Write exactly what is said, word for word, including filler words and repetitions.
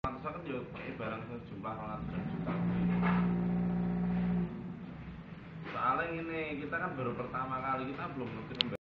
Pantesan kan ya pakai barang sejumlah ratusan juta. Soalnya ini kita kan baru pertama kali, kita belum ngerti